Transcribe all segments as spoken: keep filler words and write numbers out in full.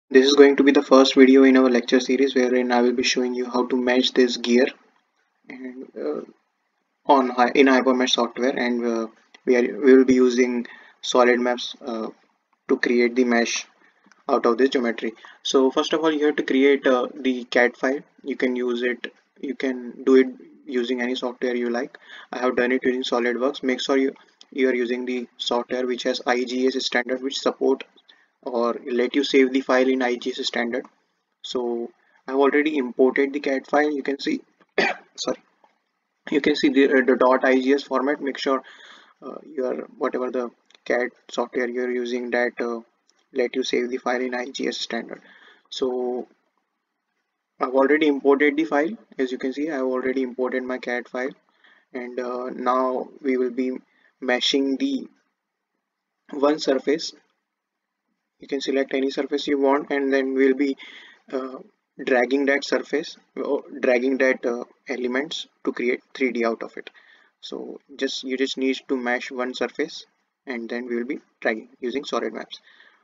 This is going to be the first video in our lecture series wherein I will be showing you how to mesh this gear and uh, on hi- in Hypermesh software, and uh, we are we will be using solid maps uh, to create the mesh out of this geometry. So first of all, you have to create uh, the C A D file. You can use it. You can do it using any software you like. I have done it using SolidWorks. Make sure you you are using the software which has I G S standard, which support or let you save the file in I G S standard. So I've already imported the C A D file. You can see sorry, you can see the, uh, the .igs format. Make sure uh, your whatever the C A D software you're using that uh, let you save the file in I G S standard. So I've already imported the file. As you can see, I've already imported my C A D file, and uh, now we will be meshing the one surface. You can select any surface you want, and then we'll be uh, dragging that surface or dragging that uh, elements to create three D out of it. So just you just need to mesh one surface, and then we will be dragging using solid maps.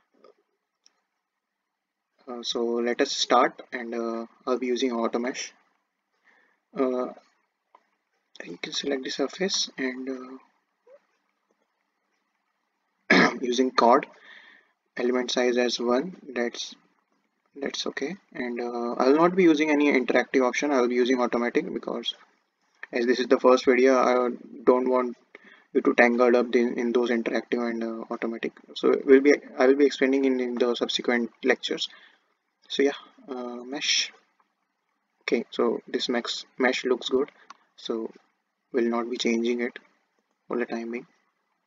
Uh, so let us start, and uh, I'll be using AutoMesh. Uh, you can select the surface and uh, using chord element size as one. That's that's okay, and uh, I will not be using any interactive option. I will be using automatic because as this is the first video, I don't want you to tangle up the, in those interactive and uh, automatic. So we'll be I will be explaining in, in the subsequent lectures. So yeah, uh, mesh. Okay, so this mesh mesh looks good. So we'll not be changing it for the time being.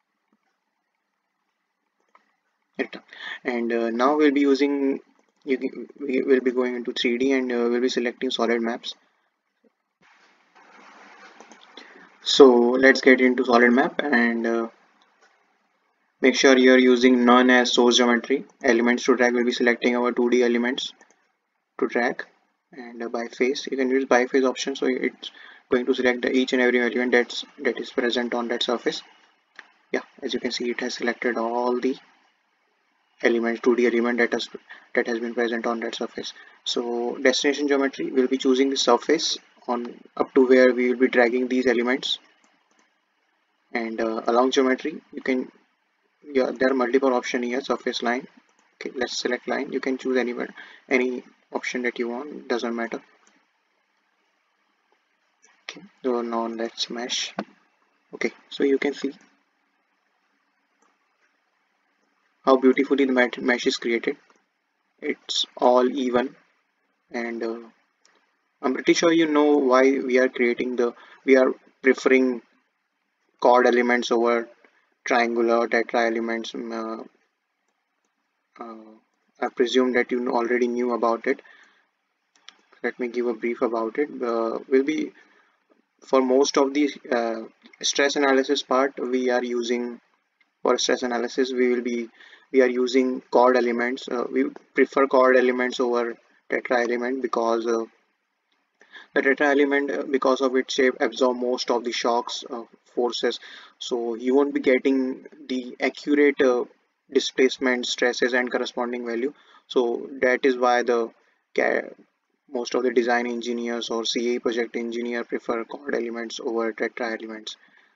And uh, now we'll be using. You, we will be going into three D, and uh, we'll be selecting solid maps. So let's get into solid map, and uh, make sure you are using none as source geometry. Elements to drag, will be selecting our two D elements to drag, and uh, by face you can use by face option, so it's going to select the each and every element that's that is present on that surface. Yeah, as you can see, it has selected all the elements, two D element that has that has been present on that surface. So destination geometry, will be choosing the surface on up to where we will be dragging these elements, and uh, along geometry you can, yeah, there are multiple options here. Surface line. Okay, let's select line. You can choose anywhere any option that you want, doesn't matter. Okay, so now let's mesh. Okay, so you can see how beautifully the mesh is created. It's all even, and uh, I'm pretty sure you know why we are creating the we are preferring chord elements over triangular tetra elements. Um, uh, uh, I presume that you already knew about it. Let me give a brief about it. Uh, will be for most of the uh, stress analysis part, we are using for stress analysis we will be we are using chord elements. Uh, we prefer chord elements over tetra element because uh, the tetra element, uh, because of its shape, absorb most of the shocks uh, forces, so you won't be getting the accurate uh, displacement stresses and corresponding value. So that is why the most of the design engineers or C A project engineer prefer chord elements over tetra elements.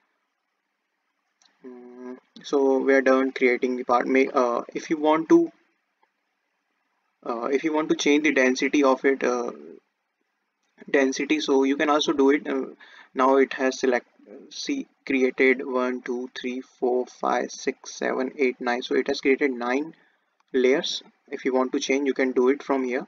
Mm, so we are done creating the part. May uh, if you want to uh, if you want to change the density of it, uh, density, so you can also do it. Uh, now it has select see created one two three four five six seven eight nine, so it has created nine layers. If you want to change, you can do it from here,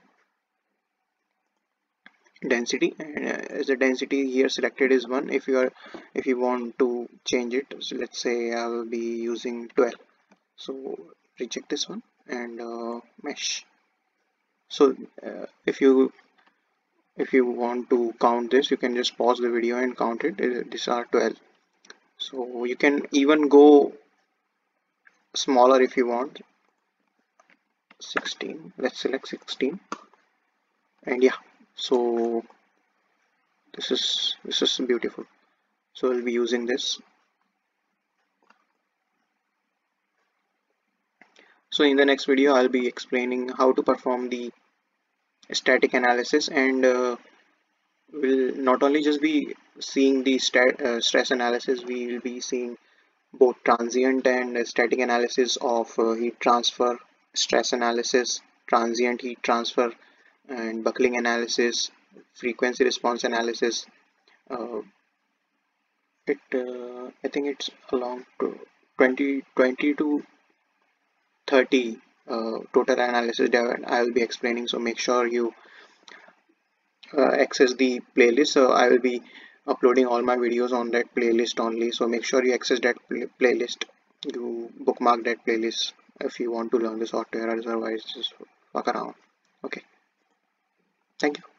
density, and uh, as the density here selected is one. If you are if you want to change it, so let's say I will be using twelve, so reject this one and uh, mesh. So uh, if you if you want to count this, you can just pause the video and count it. Uh, these are twelve, so you can even go smaller if you want. sixteen, let's select sixteen, and yeah, so this is this is beautiful. So we'll be using this. So in the next video I'll be explaining how to perform the static analysis, and uh, we'll not only just be seeing the stat, uh, stress analysis, we will be seeing both transient and uh, static analysis of uh, heat transfer, stress analysis, transient heat transfer, and buckling analysis, frequency response analysis. uh, it uh, I think it's along to twenty twenty to thirty uh, total analysis that I will be explaining, so make sure you uh, access the playlist. So I will be uploading all my videos on that playlist only, so make sure you access that pl playlist, you bookmark that playlist if you want to learn the software, otherwise just fuck around. Okay, thank you.